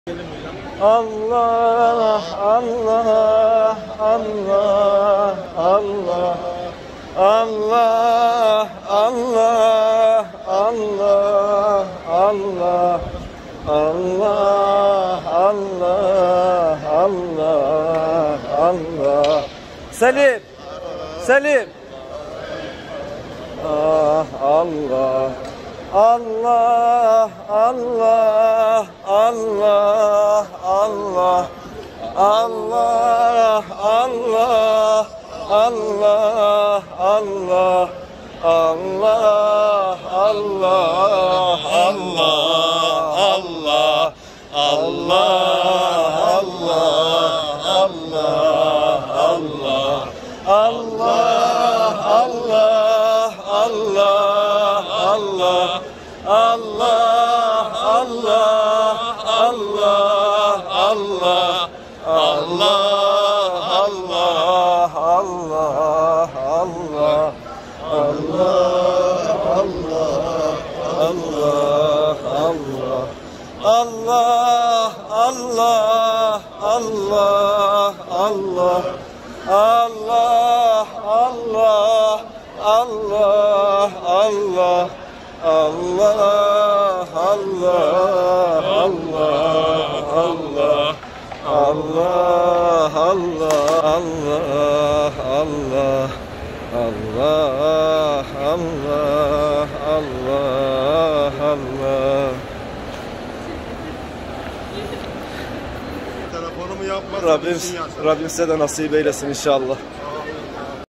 Allah, Allah, Allah, Allah, Allah, Allah, Allah, Allah, Allah, Allah, Allah, Allah. Selim, Selim. Ah, Allah. Allah, Allah, Allah, Allah, Allah, Allah, Allah, Allah, Allah, Allah, Allah, Allah, Allah, Allah, Allah, Allah, Allah, Allah, Allah. Allah, Allah, Allah, Allah, Allah, Allah, Allah, Allah, Allah, Allah, Allah, Allah, Allah, Allah, Allah, Allah, Allah, Allah, Allah. Allah, Allah, Allah, Allah, Allah, Allah, Allah, Allah, Allah, Allah, Allah. Telefonumu yapmadım. Rabbim size de nasip eylesin inşallah.